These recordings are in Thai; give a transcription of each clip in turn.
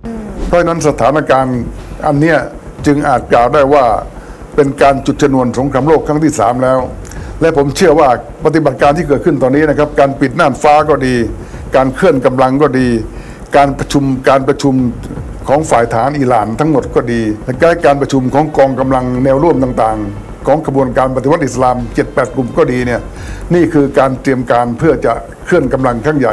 เพราะฉะนั้นสถานการณ์อันเนี้ยจึงอาจกล่าวได้ว่าเป็นการจุดชนวนสงครามโลกครั้งที่3แล้วและผมเชื่อว่าปฏิบัติการที่เกิดขึ้นตอนนี้นะครับการปิดน่านฟ้าก็ดีการเคลื่อนกำลังก็ดีการประชุมของฝ่ายทหารอิหร่านทั้งหมดก็ดีและการประชุมของกองกำลังแนวร่วมต่างๆของกระบวนการปฏิวัติอิสลาม 7-8 กลุ่มก็ดีเนี่ยนี่คือการเตรียมการเพื่อจะเคลื่อนกำลังครั้งใหญ่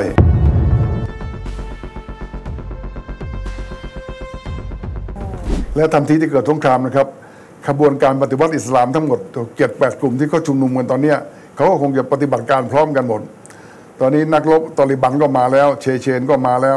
และทันทีที่เกิดสงครามนะครับขบวนการปฏิวัติอิสลามทั้งหมด 7-8 กลุ่มที่เขาชุมนุมกันตอนนี้เขาก็คงจะปฏิบัติการพร้อมกันหมดตอนนี้นักรบตอลิบันก็มาแล้วเชเชนก็มาแล้ว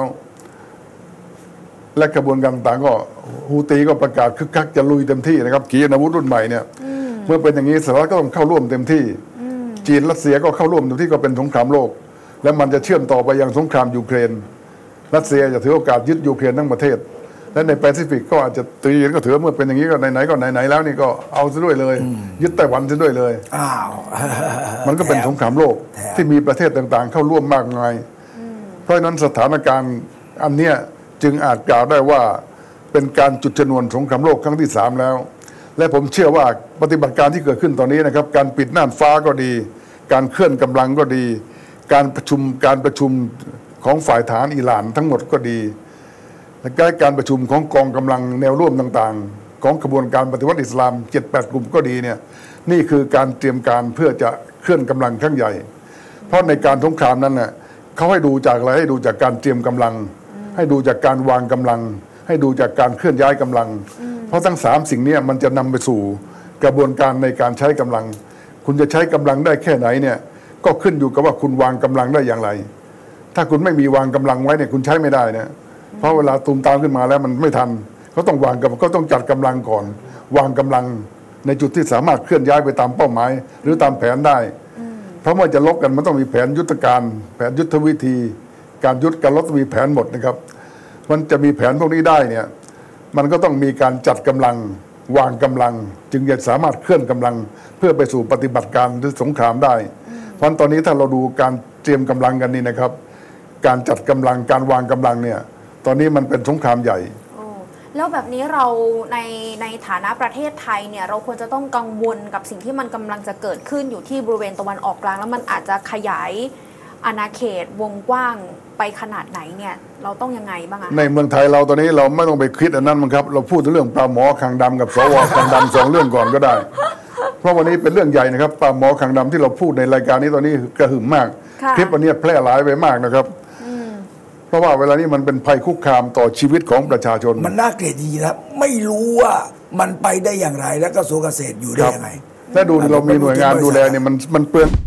และกระบวนการต่างก็ฮูตีก็ประกาศคึกคักจะลุยเต็มที่นะครับขีปนาวุธรุ่นใหม่เนี่ยเมื่อเป็นอย่างนี้สหรัฐก็ต้องเข้าร่วมเต็มที่จีนรัสเซียก็เข้าร่วมเต็มที่ก็เป็นสงครามโลกและมันจะเชื่อมต่อไปยังสงครามยูเครนรัสเซียจะถือโอกาสยึดยูเครนทั้งประเทศและในแปซิฟิกก็อาจจะตีก็ถือเมื่อเป็นอย่างนี้ก็ไหนๆก็ไหนๆแล้วนี่ก็เอาซะด้วยเลยยึดไต้หวันซะด้วยเลยมันก็เป็นสงครามโลกที่มีประเทศต่างๆเข้าร่วมมากมายเพราะฉะนั้นสถานการณ์อันเนี้ยจึงอาจกล่าวได้ว่าเป็นการจุดชนวนสงครามโลกครั้งที่3แล้วและผมเชื่อว่าปฏิบัติการที่เกิดขึ้นตอนนี้นะครับการปิดน่านฟ้าก็ดีการเคลื่อนกำลังก็ดีการประชุมของฝ่ายทหารอิหร่านทั้งหมดก็ดีและการประชุมของกองกำลังแนวร่วมต่างๆของกระบวนการปฏิวัติอิสลาม 7-8 กลุ่มก็ดีเนี่ยนี่คือการเตรียมการเพื่อจะเคลื่อนกำลังครั้งใหญ่เพราะในการสงครามนั้นน่ะเขาให้ดูจากอะไรให้ดูจากการเตรียมกำลังให้ดูจากการวางกำลังให้ดูจากการเคลื่อนย้ายกำลังเพราะทั้ง3สิ่งนี้มันจะนำไปสู่กระบวนการในการใช้กำลังคุณจะใช้กำลังได้แค่ไหนเนี่ยก็ขึ้นอยู่กับว่าคุณวางกำลังได้อย่างไรถ้าคุณไม่มีวางกำลังไว้เนี่ยคุณใช้ไม่ได้นะเพราะเวลาตูมตามขึ้นมาแล้วมันไม่ทันเขาต้องวางก็ต้องจัดกำลังก่อนวางกำลังในจุดที่สามารถเคลื่อนย้ายไปตามเป้าหมายหรือตามแผนได้เพราะเมื่อจะลบกันมันต้องมีแผนยุทธการแผนยุทธวิธีการลบมีแผนหมดนะครับมันจะมีแผนพวกนี้ได้เนี่ยมันก็ต้องมีการจัดกำลังวางกำลังจึงจะสามารถเคลื่อนกำลังเพื่อไปสู่ปฏิบัติการหรือสงครามได้เพราะตอนนี้ถ้าเราดูการเตรียมกำลังกันนี่นะครับการจัดกำลังการวางกำลังเนี่ยตอนนี้มันเป็นสงครามใหญ่แล้วแบบนี้เราในฐานะประเทศไทยเนี่ยเราควรจะต้องกังวลกับสิ่งที่มันกำลังจะเกิดขึ้นอยู่ที่บริเวณตะวันออกกลางแล้วมันอาจจะขยายอาณาเขตวงกว้างไปขนาดไหนเนี่ยเราต้องยังไงบ้างอะในเมืองไทยเราตอนนี้เราไม่ต้องไปคิดอันนั้นมั้งครับเราพูดถึงเรื่องปลาหมอคางดำกับสวคางดำ2 เรื่องก่อนก็ได้เพราะวันนี้เป็นเรื่องใหญ่นะครับปลาหมอคางดำที่เราพูดในรายการนี้ตอนนี้กระหึ่มมากคลิปอันนี้แพร่หลายไปมากนะครับเพราะว่าเวลานี้มันเป็นภัยคุกคามต่อชีวิตของประชาชนมันน่าเกลียดดีนะไม่รู้ว่ามันไปได้อย่างไรและกระทรวงเกษตรอยู่ได้ยังไงและดูเรามีหน่วยงานดูแลเนี่ยมันเปลือง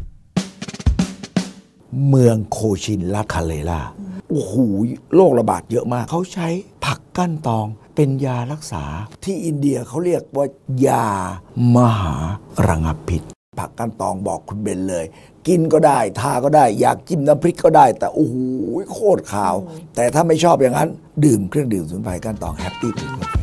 เมืองโคชินรัฐคาเลล่าโอ้โหโรคระบาดเยอะมากเขาใช้ผักกั้นตองเป็นยารักษาที่อินเดียเขาเรียกว่ายามหาระงับพิษผักกั้นตองบอกคุณเบนเลยกินก็ได้ทาก็ได้อยากจิ้มน้ำพริกก็ได้แต่โอ้โหโคตรขาวแต่ถ้าไม่ชอบอย่างนั้นดื่มเครื่องดื่มสมุนไพรกั้นตองแฮปปี้